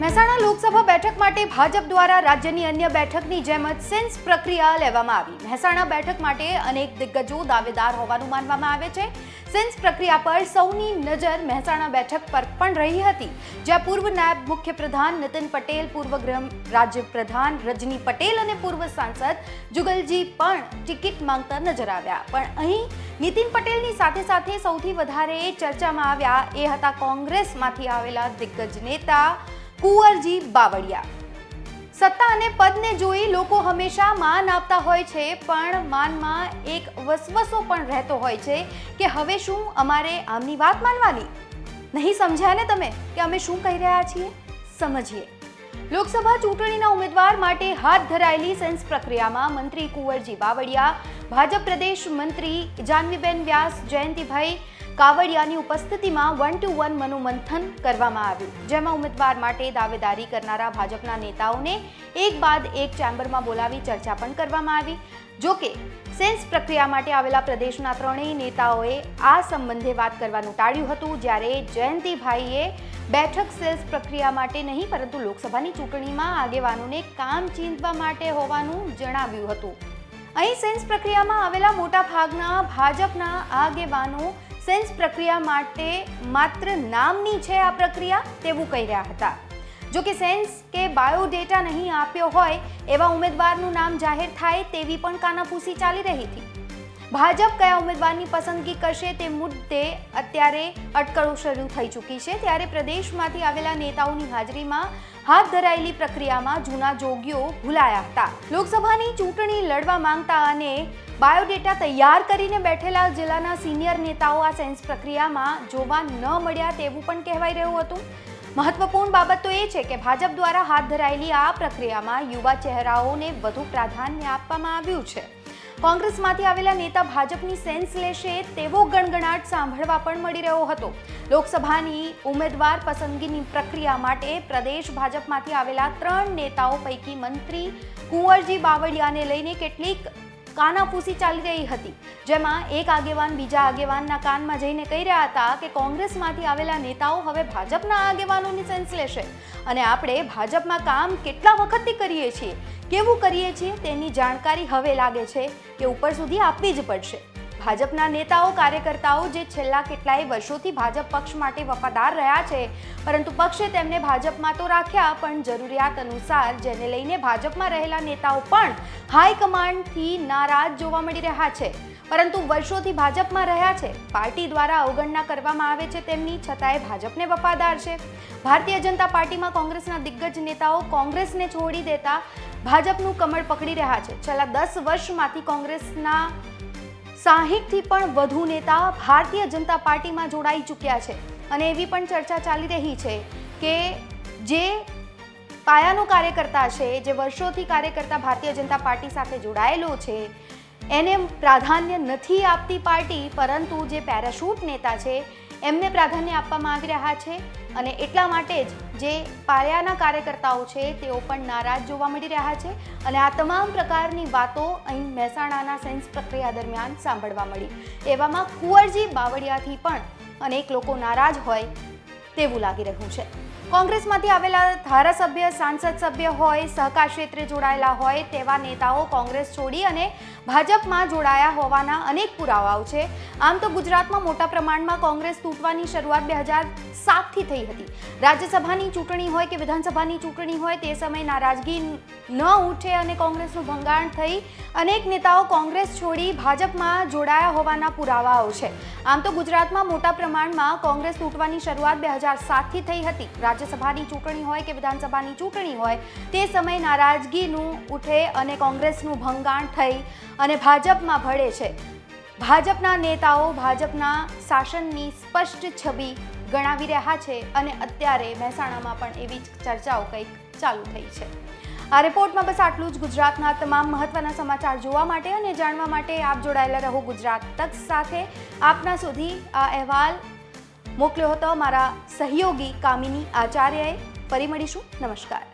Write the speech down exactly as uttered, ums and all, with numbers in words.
મહેસાણા લોકસભા બેઠક માટે ભાજપ દ્વારા રાજ્યની અન્ય બેઠકની જેમ જ સેન્સ પ્રક્રિયા લેવામાં આવી। મહેસાણા બેઠક માટે અનેક દિગ્ગજો દાવેદાર હોવાનું માનવામાં આવે છે। સેન્સ પ્રક્રિયા પર સૌની નજર મહેસાણા બેઠક પર પણ રહી હતી, જ્યાં પૂર્વ નાયબ મુખ્યપ્રધાન નીતિન પટેલ, પૂર્વ ગૃહ રાજ્ય પ્રધાન રજની પટેલ અને પૂર્વ સાંસદ જુગલજી પણ ટિકિટ માંગતા નજર આવ્યા। પણ અહીં નીતિન પટેલની સાથે સાથે સૌથી વધારે ચર્ચામાં આવ્યા એ હતા કોંગ્રેસમાંથી આવેલા દિગ્ગજ નેતા કુંવરજી બાવળિયા। સત્તા અને પદને જોઈ લોકો હંમેશા માન આપતા હોય છે, પણ માનમાં એક વસવસો પણ રહેતો હોય છે કે હવે શું અમારે આમની વાત માનવાની? નહીં સમજ્યા ને તમે કે અમે શું કહી રહ્યા છીએ? સમજીએ। લોકસભા ચૂંટણીના ઉમેદવાર માટે હાથ ધરાયેલી સેન્સ પ્રક્રિયામાં મંત્રી કુંવરજી બાવળિયા, ભાજપ પ્રદેશ મંત્રી જાનવીબેન વ્યાસ, જયંતિભાઈ કાવડિયાની ઉપસ્થિતિમાં વન ટુ વન મનોમંથન કરવામાં આવ્યું, જેમાં ઉમેદવાર માટે દાવેદારી કરનારા ભાજપના નેતાઓને એક બાદ એક ચેમ્બરમાં બોલાવી ચર્ચા પણ કરવામાં આવી। જો કે સેન્સ પ્રક્રિયા માટે આવેલા પ્રદેશના ત્રણેય નેતાઓએ આ સંબંધે વાત કરવાનું ટાળ્યું હતું, જ્યારે જયંતિભાઈએ બેઠક સેન્સ પ્રક્રિયા માટે નહીં પરંતુ લોકસભાની ચૂંટણીમાં આગેવાનોને કામ ચીંધવા માટે હોવાનું જણાવ્યું હતું। અહીં સેન્સ પ્રક્રિયામાં આવેલા મોટા ભાગના ભાજપના આગેવાનો સેન્સ પ્રક્રિયા માટે માત્ર નામની છે આ પ્રક્રિયા તેવું કહી રહ્યા હતા। જો કે સેન્સ કે બાયોડેટા નહીં આપ્યો હોય એવા ઉમેદવારનું નામ જાહેર થાય તેવી પણ કાનાફૂસી ચાલી રહી હતી। ભાજપ કયા ઉમેદવારની પસંદગી કરશે તે મુદ્દે અત્યારે અટકળો શરૂ થઈ ચૂકી છે, ત્યારે પ્રદેશમાંથી આવેલા નેતાઓની હાજરીમાં હાથ ધરાયેલી પ્રક્રિયામાં જૂના જોગીઓ ભૂલાયા હતા। લોકસભાની ચૂંટણી લડવા માંગતા અને બાયોડેટા તૈયાર કરીને બેઠેલા જિલ્લાના સિનિયર નેતાઓ આ સેન્સ પ્રક્રિયામાં જોવા ન મળ્યા તેવું પણ કહેવાઈ રહ્યું હતું। મહત્વપૂર્ણ બાબત તો એ છે કે ભાજપ દ્વારા હાથ ધરાયેલી આ પ્રક્રિયામાં યુવા ચહેરાઓને વધુ પ્રાધાન્ય આપવામાં આવ્યું છે। કોંગ્રેસમાંથી આવેલા નેતા ભાજપની સેન્સ લેશે તેવો ગણગણાટ સાંભળવા પણ મળી રહ્યો હતો। લોકસભાની ઉમેદવાર પસંદગીની પ્રક્રિયા માટે પ્રદેશ ભાજપમાંથી આવેલા ત્રણ નેતાઓ પૈકી મંત્રી કુંવરજી બાવળિયાને લઈને કેટલીક કાનાફૂસી ચાલી રહી હતી, જેમાં એક આગેવાન બીજા આગેવાનના કાનમાં જઈને કહી રહ્યા હતા કે કોંગ્રેસમાંથી આવેલા નેતાઓ હવે ભાજપના આગેવાનોની સેન્સ લેશે અને આપણે ભાજપમાં કામ કેટલા વખતથી કરીએ છીએ, કેવું કરીએ છીએ તેની જાણકારી હવે લાગે છે કે ઉપર સુધી આપવી જ પડશે। ભાજપના નેતાઓ કાર્યકર્તાઓ જે છેલ્લા કેટલાય વર્ષોથી ભાજપ પક્ષ માટે વફાદાર રહ્યા છે, પરંતુ પક્ષે તેમને ભાજપમાં તો રાખ્યા, પણ જરૂરિયાત અનુસાર જેને લઈને ભાજપમાં રહેલા નેતાઓ પણ હાઈકમાન્ડથી નારાજ જોવા મળી રહ્યા છે, પરંતુ વર્ષોથી ભાજપમાં રહ્યા છે, પાર્ટી દ્વારા અવગણના કરવામાં આવે છે તેમની, છતાંય ભાજપને વફાદાર છે। ભારતીય જનતા પાર્ટીમાં કોંગ્રેસના દિગ્ગજ નેતાઓ કોંગ્રેસને છોડી દેતા ભાજપનું કમળ પકડી રહ્યા છે। છેલ્લા દસ વર્ષમાંથી કોંગ્રેસના સાહીઠથી પણ વધુ નેતા ભારતીય જનતા પાર્ટીમાં જોડાઈ ચૂક્યા છે અને એવી પણ ચર્ચા ચાલી રહી છે કે જે પાયાનો કાર્યકર્તા છે, જે વર્ષોથી કાર્યકર્તા ભારતીય જનતા પાર્ટી સાથે જોડાયેલો છે, એને પ્રાધાન્ય નથી આપતી પાર્ટી, પરંતુ જે પેરાશૂટ નેતા છે એમને પ્રાધાન્ય આપવામાં આવી રહ્યા છે અને એટલા માટે જ જે પાયાના કાર્યકર્તાઓ છે તેઓ પણ નારાજ જોવા મળી રહ્યા છે અને આ તમામ પ્રકારની વાતો અહીં મહેસાણાના સેન્સ પ્રક્રિયા દરમિયાન સાંભળવા મળી। એવામાં કુંવરજી બાવળિયાથી પણ અનેક લોકો નારાજ હોય તેવું લાગી રહ્યું છે। કોંગ્રેસમાંથી આવેલા ધારાસભ્ય, સાંસદ સભ્ય હોય, સહકાર ક્ષેત્રે જોડાયેલા હોય તેવા નેતાઓ કોંગ્રેસ છોડી અને ભાજપમાં જોડાયા હોવાના અનેક પુરાવાઓ છે। આમ તો ગુજરાતમાં મોટા પ્રમાણમાં કોંગ્રેસ તૂટવાની શરૂઆત બે હજાર સાતથી થઈ હતી। રાજ્યસભાની ચૂંટણી હોય કે વિધાનસભાની ચૂંટણી હોય તે સમયે નારાજગી ન ઉઠે અને કોંગ્રેસનું ભંગાણ થઈ અનેક નેતાઓ કોંગ્રેસ છોડી ભાજપમાં જોડાયા હોવાના પુરાવાઓ છે। આમ તો ગુજરાતમાં મોટા પ્રમાણમાં કોંગ્રેસ તૂટવાની શરૂઆત બે હજાર સાતથી થઈ હતી। રાજ્યસભાની ચૂંટણી હોય કે વિધાનસભાની ચૂંટણી હોય તે સમયે નારાજગીનું ઉઠે અને કોંગ્રેસનું ભંગાણ થઈ અને ભાજપમાં ભળે છે। ભાજપના નેતાઓ ભાજપના શાસનની સ્પષ્ટ છબી ગણાવી રહ્યા છે અને અત્યારે મહેસાણામાં પણ એવી જ ચર્ચાઓ કંઈક ચાલુ થઈ છે। આ રિપોર્ટમાં બસ આટલું જ। ગુજરાતના તમામ મહત્વના સમાચાર જોવા માટે અને જાણવા માટે આપ જોડાયેલા રહો ગુજરાત તક સાથે। આપના સુધી આ અહેવાલ મોકલ્યો હતો મારા સહયોગી કામિની આચાર્યએ। ફરી મળીશું। નમસ્કાર।